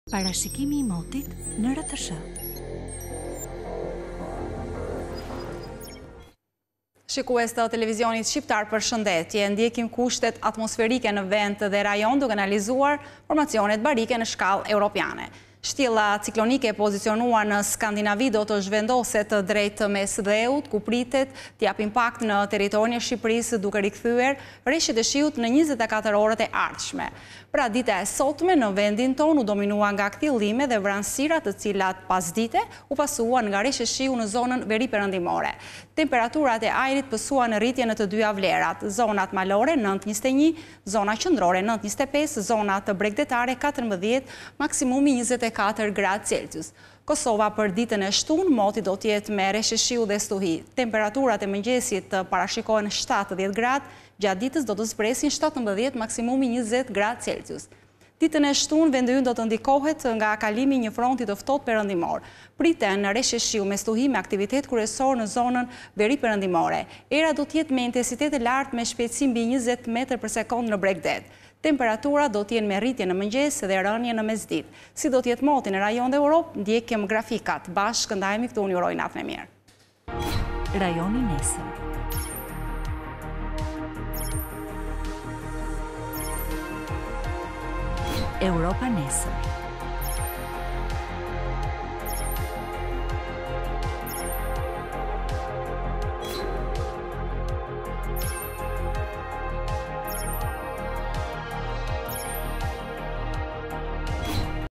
Parashikimi I motit në RTS. Shikues të televizionit shqiptar, përshëndetje. Ndjekim kushtet atmosferike në vend dhe rajon duke analizuar formacionet barike në shkallë europiane. Shtjella ciklonike pozicionuar në Skandinavi do të zhvendoset drejt mes dheut, ku pritet t'jap impakt në territorin e Shqipërisë duke rikthyer rreshtet e shiut në 24 orët e ardhshme. Pra dita e sotme në vendin ton u dominua nga kthjellime dhe vranësira, të cilat pasdite u pasuan nga rreshtë e shiu në zonën veriperëndimore. Temperaturat e ajrit pësuan në rritje në të dyja vlerat, zonat malore 9-21, zona qendrore 9-25, zonat bregdetare 14, maksimumi 24 gradë Celsius. Kosova për ditën e shtunë, moti do t'jetë me rreshtë shiu dhe stuhi. Temperaturat e mëngjesit parashikohen 7-10 gradë, gjatë ditës do të zpresin 17, maksimumi 20 gradë Celsius. Ditën e shtunë, vendi ynë do të ndikohet nga kalimi një fronti të ftohtë perëndimor. Priten rreshtë shiu me stuhi me aktivitet kryesor në zonën veriperëndimore. Era do t'jetë me intensitet e lartë me shpejtësi mbi 20 metër për sekond në Bregdet. Temperatura do t'jenë me rritje në mëngjes dhe rënje në mesditë. Si do t'jetë moti në rajon dhe Europë, ndjekim grafikat. Bashkë ndajemi këtu, unë uroj natën e mirë. Rajoni nesër. Europa nesër.